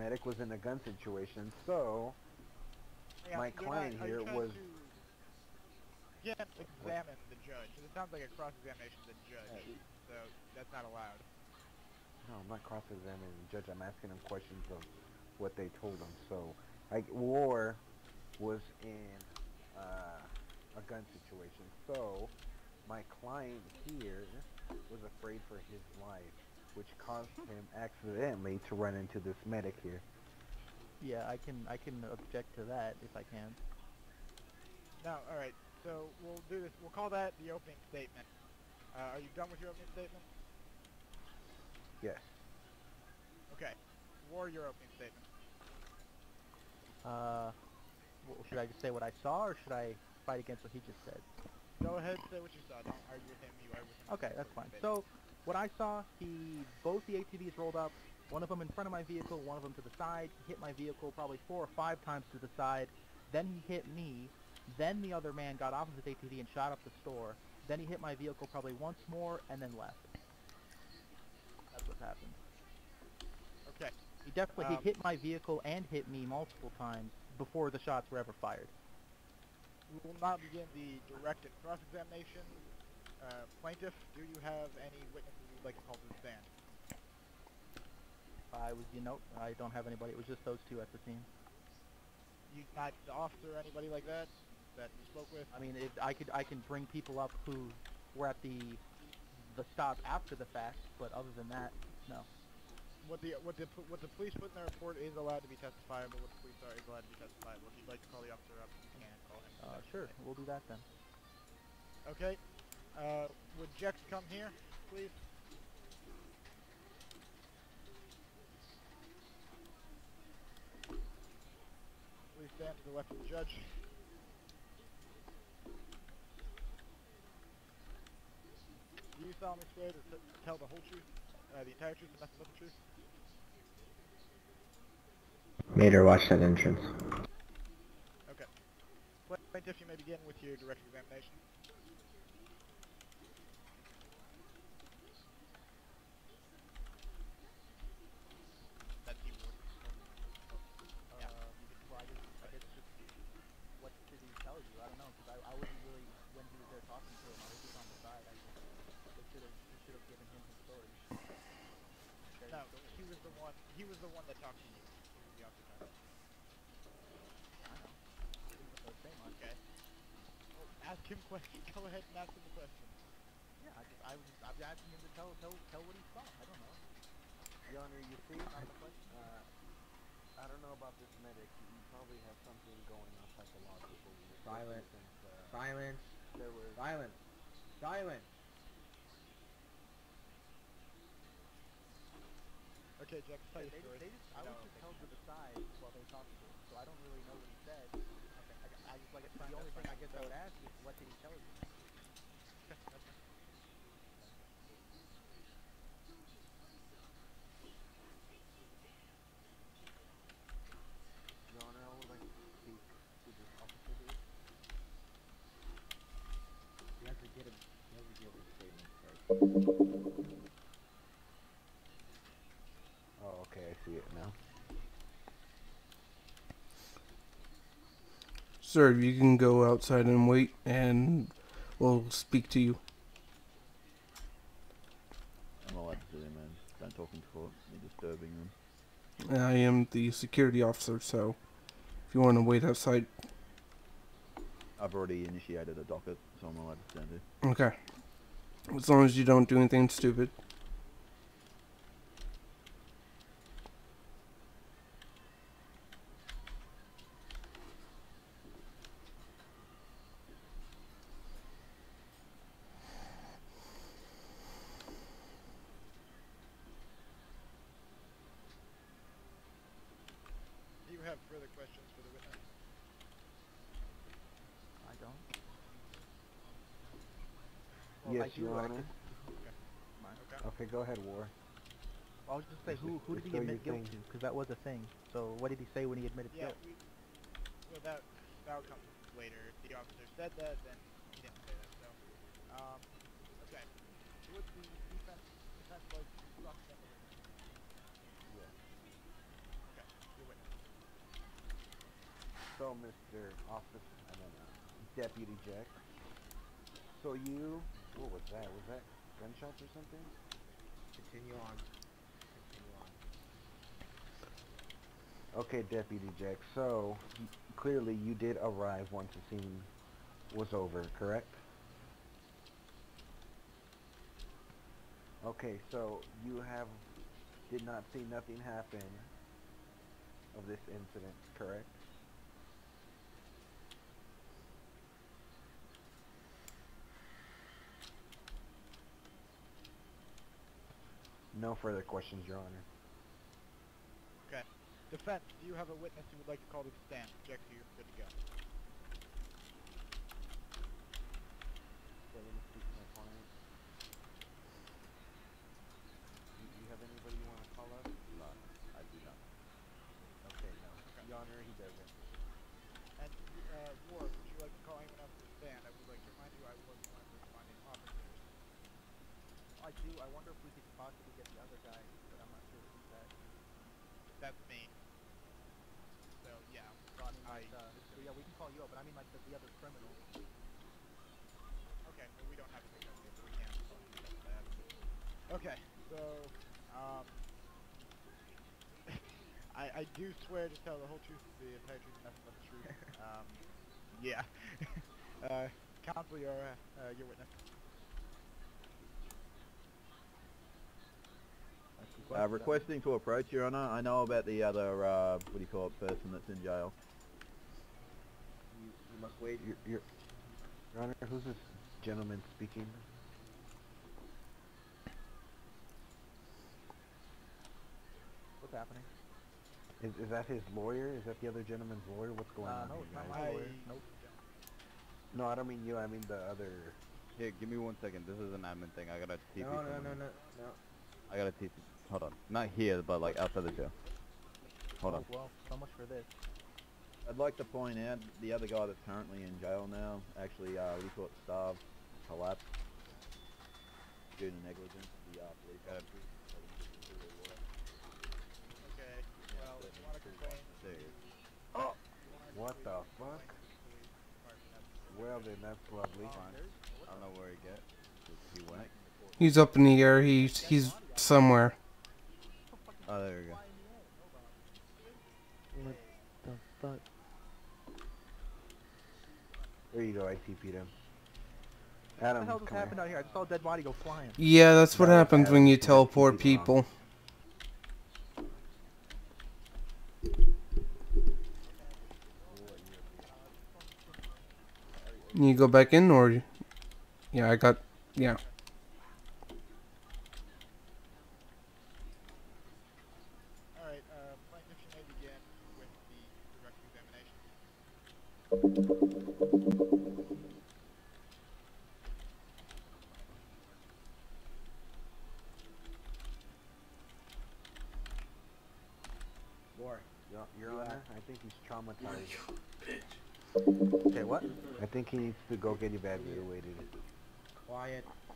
medic was in a gun situation, so Yeah, my you're not. client Are you here trying was. to? You can't examine the judge. It sounds like a cross-examination of the judge, Uh, so that's not allowed. no, I'm not cross-examining the judge. I'm asking him questions of what they told him. So, like, War was in a gun situation. So, my client here was afraid for his life, which caused him accidentally to run into this medic here. Yeah, I can object to that if I can. Now, all right. So we'll do this. We'll call that the opening statement. Are you done with your opening statement? Yes. Okay. War, your opening statement. Uh, should I just say what I saw, or should I fight against what he just said? Go ahead, say what you saw. Don't argue with him. You argue with him. Okay, that's fine. So, what I saw, both the ATVs rolled up, one of them in front of my vehicle, one of them to the side. He hit my vehicle probably 4 or 5 times to the side. Then he hit me. Then the other man got off of his ATV and shot up the store. Then he hit my vehicle probably once more and then left. That's what happened. Okay. He hit my vehicle and hit me multiple times before the shots were ever fired. We will now begin the direct and cross-examination. Plaintiff, do you have any witnesses you'd like to call to the stand? I don't have anybody. It was just those two at the scene. You, not the officer or anybody like that you spoke with? I mean, I can bring people up who were at the stop after the fact, but other than that, no. What the police put in their report is allowed to be testifiable. What the police are is allowed to be testifiable. If you'd like to call the officer up, you can call him. Sure, we'll do that then. Okay. Would Jex come here, please? Please stand to the left of the judge. Do you solemnly swear to tell the whole truth, the entire truth, and nothing but the truth? Made her watch that entrance. Okay. Plaintiff, you may begin with your direct examination. That's you, Ward. Yeah. Well, I guess just what did he tell you? I don't know, because I wasn't really, when he was there talking to him, I was just on the side. He should have given him his story. No, he was the one that talked to you. He was the officer. I know. Didn't say much. Okay. Well, ask him questions. Go ahead and ask him the question. Yeah, I was asking him to tell what he saw. I don't know. Your Honor, you see, Not the question. I don't know about this medic. He probably has something going on psychologically. Silence. Since, Silence. there was Silence. Silence. Okay, Jack, tell your story. I was just held to the side while they talked to him, so I don't really know what he said. Okay. The only thing I guess I would ask is, what did he tell you? Your Honor, I would like to speak to this officer here. You have to get him. You have to give his statement first. Oh, okay, I see it now. Sir, you can go outside and wait, and we'll speak to you. I'm allowed to do, man. Don't talk in court. You're disturbing them. I am the security officer, so if you want to wait outside. I've already initiated a docket, so I'm allowed to stand here. Okay. As long as you don't do anything stupid. Do you have further questions for the witness? I don't. Yes, Your Honor. Okay. Okay, go ahead, War. I was just say, who did he So admit you're guilt saying- to? Because that was a thing. So what did he say when he admitted Yeah, guilt? well, that'll come later. If the officer said that, then he didn't say that. So, okay. Would the defense like to cross-examine the witness? Yes. Okay. So, Mr. Officer, Deputy Jack. So you, what was that? Was that gunshots or something? Continue on. Continue on. Okay, Deputy Jack. So clearly you did arrive once the scene was over, correct? Okay, so you did not see nothing happen of this incident, correct? No further questions, Your Honor. Okay. Defense, do you have a witness who would like to call to the stand? Object to you. Good to go. Okay, let me speak to my client. You have anybody you want to call up? No, I do not. Okay, no. Okay. Your Honor, he doesn't. And, Ward, would you like to call anyone else to the stand? I would like to remind you I was one of the responding officers. I do. I wonder if we could possibly get the other guy, but I'm not sure if he's that. That's me. So, yeah. Yeah, we can call you up, but I mean like the other criminal. Okay, well, we don't have to negotiate, but we can call you up for that. Okay, so, I do swear to tell the whole truth, the entire truth, and nothing but the truth. Yeah. Counsel, your witness. Requesting to approach, Your Honor. I know about the other, what do you call it, person that's in jail. You must wait. Your Honor, who's this gentleman speaking? What's happening? Is that his lawyer? Is that the other gentleman's lawyer? What's going on No, here, it's not guys? my lawyer. Nope. No, I don't mean you. I mean the other. Here, give me 1 second. This is an admin thing. I gotta TP. No. I gotta TP. Hold on. Not here, but like outside the jail. Hold on. Well, so much for this. I'd like to point out the other guy that's currently in jail now, actually, what do you call it, starved, collapsed, due to negligence, the police officers. Okay, well, if you want to complain... There he is. Oh! What the fuck? Well then, that's lovely. I don't know where he get. He went. He's up in the air. He's somewhere. Oh, there we go. What the fuck? There you go, I TP'd him. What Adam, the hell just come here. happened out here? I just saw a dead body go flying. Yeah, that's what No, happens Adam, when you you got teleport TP'd wrong. people. You go back in, or yeah, yeah. Alright, plaintiff, you may begin with the direct examination. War. Your Honor, I think he's traumatized. Okay, what? I think he needs to go get evaluated. Quiet.